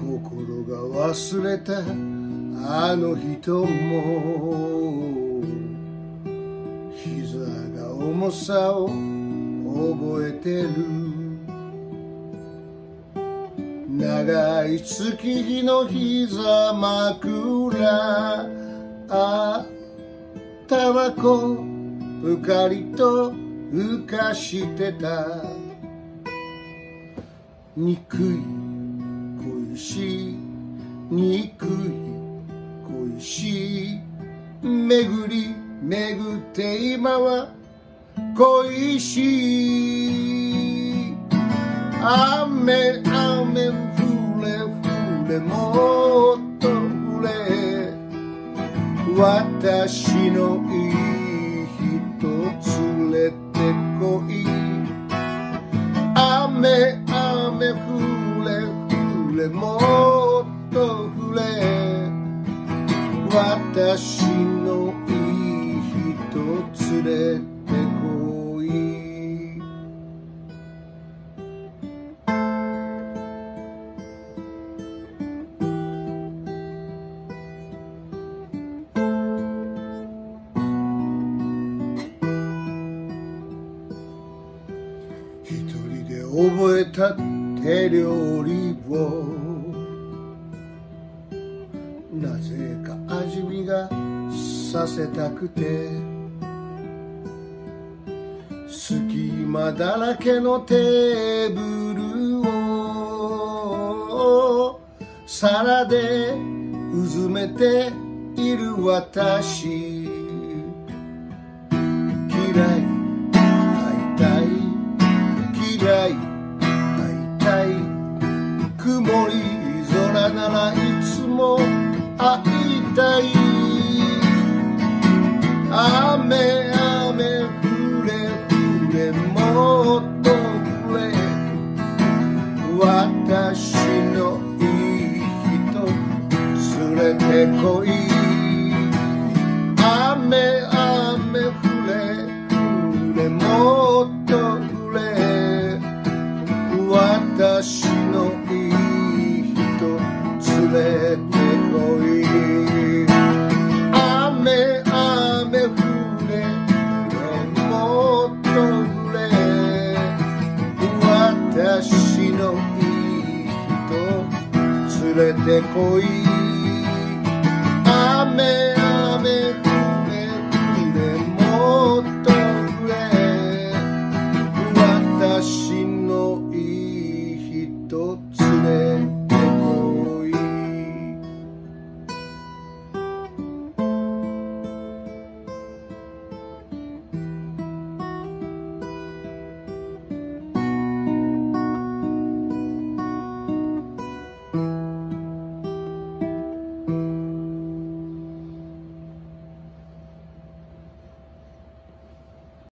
心が忘れたあの人も膝が重さを覚えてる。長い月日の膝枕、タバコぷかりと浮かしてた。憎い恋しい憎い恋しい、巡り巡って今は恋しい。雨雨降れ降れもっと降れ、私のいい人連れてこい。雨雨降れ降れもっと降れ、私のいい人連れてこい。一人で覚えた手料理を、なぜか味見がさせたくて、隙間だらけのテーブルを皿でうずめている私。嫌い会いたい嫌い会いたい、曇り空ならいつも会いたい。雨雨降れ降れもっと降れ、私のいい人連れてこい。雨雨降れ降れもっと降れ、私のいい人連れてこい。雨雨降れもっと降れ、私のいい人連れてこい。雨